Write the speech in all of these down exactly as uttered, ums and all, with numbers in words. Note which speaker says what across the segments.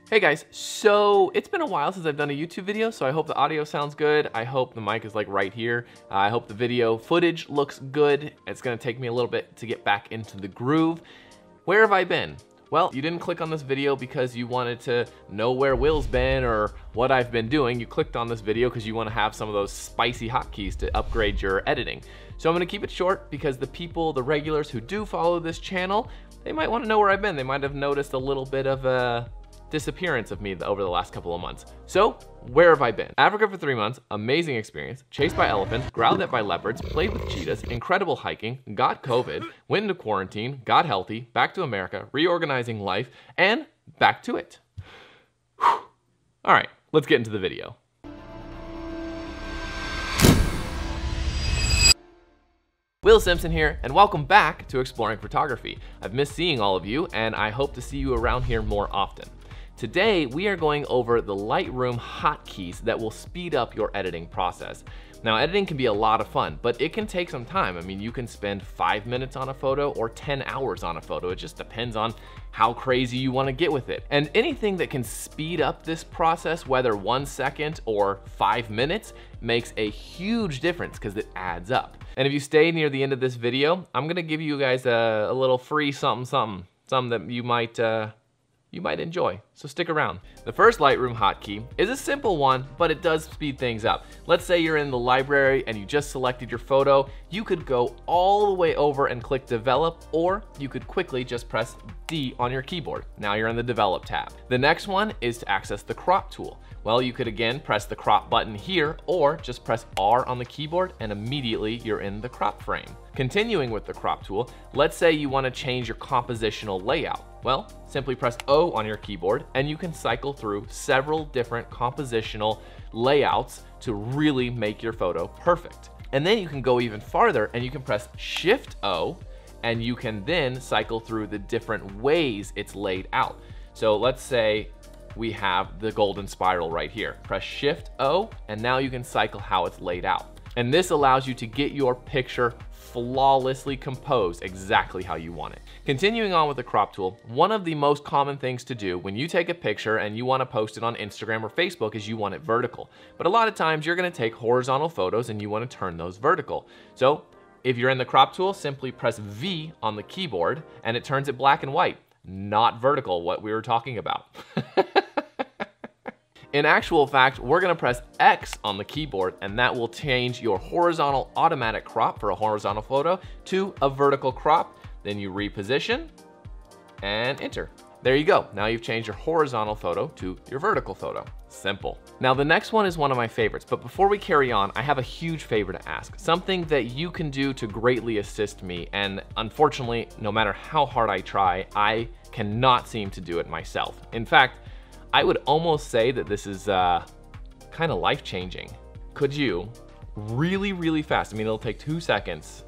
Speaker 1: Hey guys, so it's been a while since I've done a YouTube video, so I hope the audio sounds good. I hope the mic is like right here. Uh, I hope the video footage looks good. It's gonna take me a little bit to get back into the groove. Where have I been? Well, you didn't click on this video because you wanted to know where Will's been or what I've been doing. You clicked on this video because you want to have some of those spicy hotkeys to upgrade your editing. So I'm gonna keep it short because the people, the regulars who do follow this channel, they might want to know where I've been. They might have noticed a little bit of a disappearance of me over the last couple of months. So, where have I been? Africa for three months, amazing experience, chased by elephants, growled at by leopards, played with cheetahs, incredible hiking, got COVID, went into quarantine, got healthy, back to America, reorganizing life, and back to it. Whew. All right, let's get into the video. Will Simpson here, and welcome back to Exploring Photography. I've missed seeing all of you, and I hope to see you around here more often. Today, we are going over the Lightroom hotkeys that will speed up your editing process. Now, editing can be a lot of fun, but it can take some time. I mean, you can spend five minutes on a photo or ten hours on a photo. It just depends on how crazy you want to get with it. And anything that can speed up this process, whether one second or five minutes, makes a huge difference because it adds up. And if you stay near the end of this video, I'm gonna give you guys a, a little free something something, something that you might, uh, you might enjoy, so stick around. The first Lightroom hotkey is a simple one, but it does speed things up. Let's say you're in the library and you just selected your photo. You could go all the way over and click develop, or you could quickly just press D on your keyboard. Now you're in the develop tab. The next one is to access the crop tool. Well, you could again press the crop button here, or just press R on the keyboard and immediately you're in the crop frame. Continuing with the crop tool, let's say you want to change your compositional layout. Well, simply press O on your keyboard and you can cycle through several different compositional layouts to really make your photo perfect. And then you can go even farther and you can press Shift O and you can then cycle through the different ways it's laid out. So let's say we have the golden spiral right here. Press Shift O and now you can cycle how it's laid out. And this allows you to get your picture flawlessly composed exactly how you want it. Continuing on with the crop tool, one of the most common things to do when you take a picture and you want to post it on Instagram or Facebook is you want it vertical. But a lot of times you're going to take horizontal photos and you want to turn those vertical. So if you're in the crop tool, simply press V on the keyboard and it turns it black and white, not vertical, what we were talking about. In actual fact, we're gonna press X on the keyboard and that will change your horizontal automatic crop for a horizontal photo to a vertical crop. Then you reposition and enter. There you go. Now you've changed your horizontal photo to your vertical photo. Simple. Now the next one is one of my favorites, but before we carry on, I have a huge favor to ask. Something that you can do to greatly assist me, and unfortunately, no matter how hard I try, I cannot seem to do it myself. In fact, I would almost say that this is uh, kind of life-changing. Could you really, really fast, I mean, it'll take two seconds,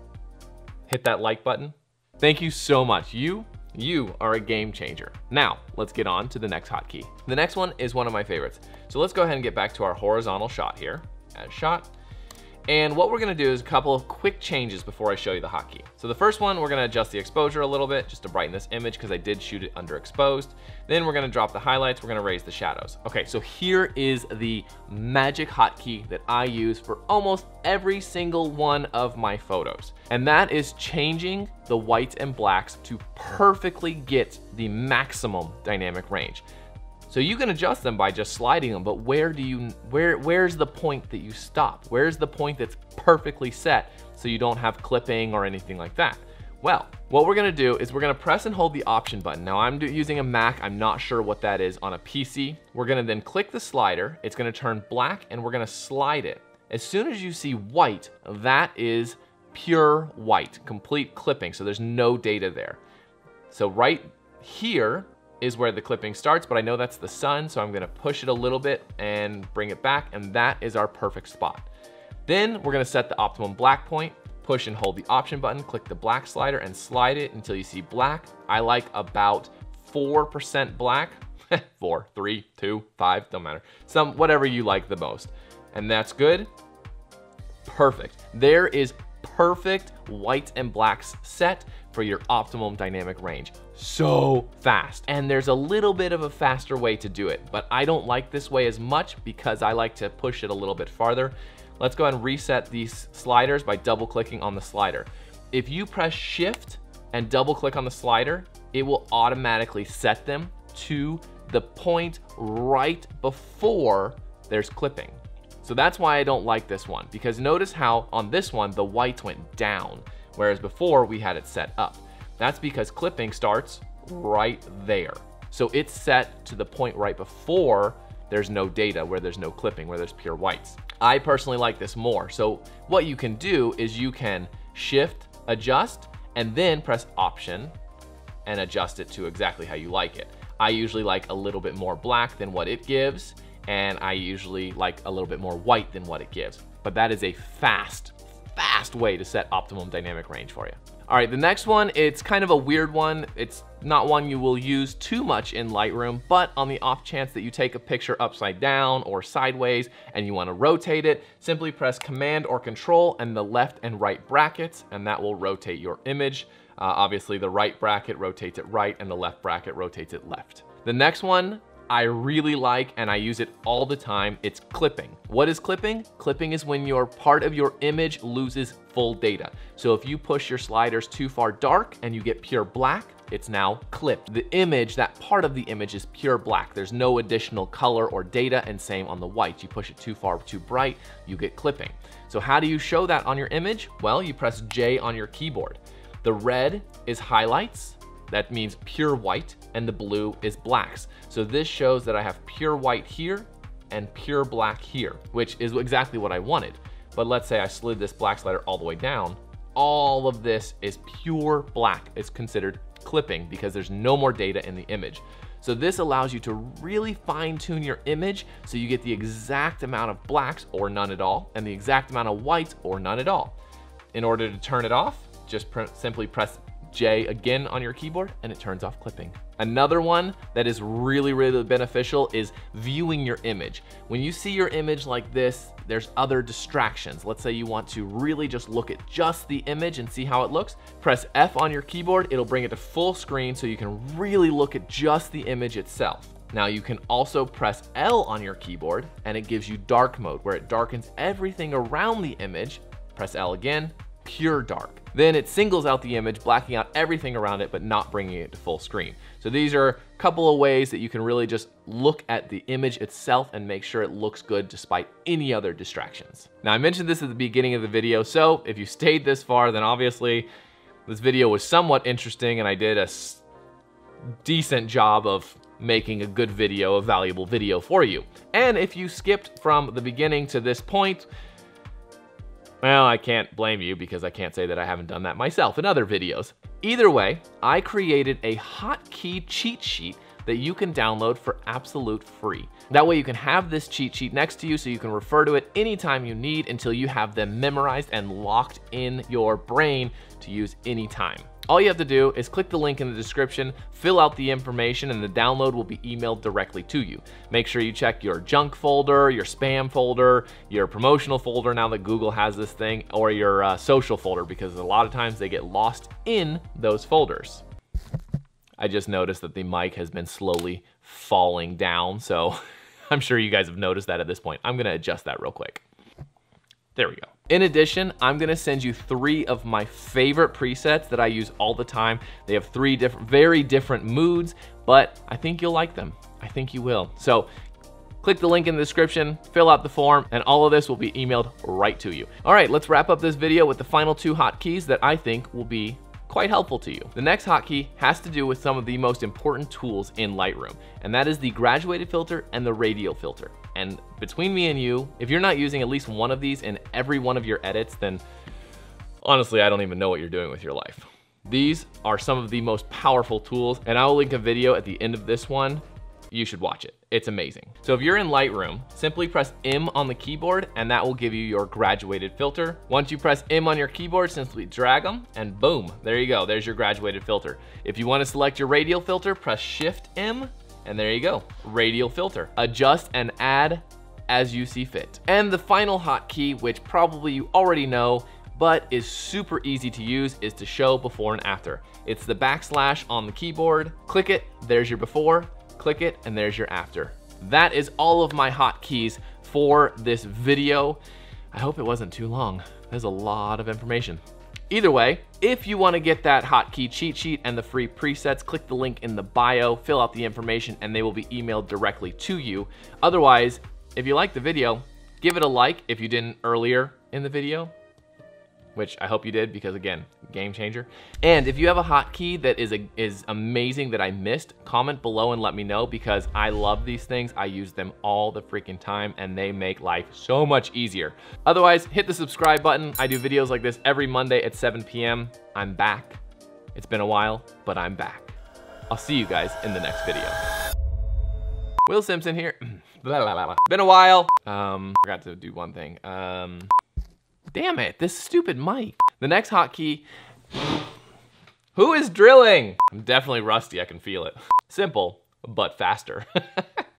Speaker 1: hit that like button? Thank you so much. You, you are a game changer. Now, let's get on to the next hotkey. The next one is one of my favorites. So let's go ahead and get back to our horizontal shot here. Add shot. And what we're gonna do is a couple of quick changes before I show you the hotkey. So the first one, we're gonna adjust the exposure a little bit just to brighten this image because I did shoot it underexposed. Then we're gonna drop the highlights, we're gonna raise the shadows. Okay, so here is the magic hotkey that I use for almost every single one of my photos. And that is changing the whites and blacks to perfectly get the maximum dynamic range. So you can adjust them by just sliding them, but where do you, where, where's the point that you stop? Where's the point that's perfectly set so you don't have clipping or anything like that? Well, what we're gonna do is we're gonna press and hold the option button. Now I'm using a Mac, I'm not sure what that is on a P C. We're gonna then click the slider, it's gonna turn black and we're gonna slide it. As soon as you see white, that is pure white, complete clipping, so there's no data there. So right here, is where the clipping starts, but I know that's the sun, so I'm gonna push it a little bit and bring it back, and that is our perfect spot. Then we're gonna set the optimum black point, push and hold the option button, click the black slider and slide it until you see black. I like about four percent black, four, three, two, five, don't matter. Some, whatever you like the most. And that's good, perfect. There is perfect white and blacks set for your optimum dynamic range. So fast. And there's a little bit of a faster way to do it, but I don't like this way as much because I like to push it a little bit farther. Let's go ahead and reset these sliders by double clicking on the slider. If you press shift and double click on the slider, it will automatically set them to the point right before there's clipping. So that's why I don't like this one, because notice how on this one, the whites went down, whereas before we had it set up. That's because clipping starts right there. So it's set to the point right before there's no data, where there's no clipping, where there's pure whites. I personally like this more. So what you can do is you can shift, adjust, and then press option and adjust it to exactly how you like it. I usually like a little bit more black than what it gives, and I usually like a little bit more white than what it gives. But that is a fast, fast way to set optimum dynamic range for you. All right, the next one, it's kind of a weird one. It's not one you will use too much in Lightroom, but on the off chance that you take a picture upside down or sideways and you wanna rotate it, simply press Command or Control and the left and right brackets, and that will rotate your image. Uh, obviously, the right bracket rotates it right and the left bracket rotates it left. The next one I really like, and I use it all the time, it's clipping. What is clipping? Clipping is when your part of your image loses full data. So if you push your sliders too far dark and you get pure black, it's now clipped. The image, that part of the image is pure black. There's no additional color or data, and same on the white. You push it too far, too bright, you get clipping. So how do you show that on your image? Well, you press J on your keyboard. The red is highlights, that means pure white, and the blue is blacks. So this shows that I have pure white here and pure black here, which is exactly what I wanted. But let's say I slid this black slider all the way down. All of this is pure black. It's considered clipping because there's no more data in the image. So this allows you to really fine tune your image so you get the exact amount of blacks or none at all, and the exact amount of whites or none at all. In order to turn it off, just pr- simply press J again on your keyboard and it turns off clipping. Another one that is really, really beneficial is viewing your image. When you see your image like this, there's other distractions. Let's say you want to really just look at just the image and see how it looks. Press F on your keyboard, it'll bring it to full screen so you can really look at just the image itself. Now you can also press L on your keyboard and it gives you dark mode, where it darkens everything around the image. Press L again, pure dark. Then it singles out the image, blacking out everything around it, but not bringing it to full screen. So these are a couple of ways that you can really just look at the image itself and make sure it looks good despite any other distractions. Now I mentioned this at the beginning of the video, so if you stayed this far, then obviously this video was somewhat interesting and I did a decent job of making a good video, a valuable video for you. And if you skipped from the beginning to this point, well, I can't blame you because I can't say that I haven't done that myself in other videos. Either way, I created a hotkey cheat sheet that you can download for absolute free. That way you can have this cheat sheet next to you so you can refer to it anytime you need until you have them memorized and locked in your brain to use anytime. All you have to do is click the link in the description, fill out the information, and the download will be emailed directly to you. Make sure you check your junk folder, your spam folder, your promotional folder now that Google has this thing, or your uh, social folder, because a lot of times they get lost in those folders. I just noticed that the mic has been slowly falling down, so I'm sure you guys have noticed that at this point. I'm gonna adjust that real quick. There we go. In addition, I'm gonna send you three of my favorite presets that I use all the time. They have three different, very different moods, but I think you'll like them. I think you will. So click the link in the description, fill out the form, and all of this will be emailed right to you. All right, let's wrap up this video with the final two hotkeys that I think will be quite helpful to you. The next hotkey has to do with some of the most important tools in Lightroom, and that is the graduated filter and the radial filter. And between me and you, if you're not using at least one of these in every one of your edits, then honestly, I don't even know what you're doing with your life. These are some of the most powerful tools, and I will link a video at the end of this one. You should watch it. It's amazing. So if you're in Lightroom, simply press M on the keyboard and that will give you your graduated filter. Once you press M on your keyboard, simply drag them and boom, there you go. There's your graduated filter. If you want to select your radial filter, press Shift M and there you go, radial filter. Adjust and add as you see fit. And the final hotkey, which probably you already know, but is super easy to use, is to show before and after. It's the backslash on the keyboard. Click it, there's your before. Click it, and there's your after. That is all of my hotkeys for this video. I hope it wasn't too long. There's a lot of information. Either way, if you want to get that hotkey cheat sheet and the free presets, click the link in the bio, fill out the information, and they will be emailed directly to you. Otherwise, if you like the video, give it a like if you didn't earlier in the video, which I hope you did because, again, game changer. And if you have a hotkey that is, a, is amazing that I missed, comment below and let me know, because I love these things. I use them all the freaking time and they make life so much easier. Otherwise, hit the subscribe button. I do videos like this every Monday at seven P M I'm back. It's been a while, but I'm back. I'll see you guys in the next video. Will Simpson here. Blah, blah, blah, blah. Been a while. Um, forgot to do one thing. Um, damn it, this stupid mic. The next hotkey. Who is drilling? I'm definitely rusty, I can feel it. Simple, but faster.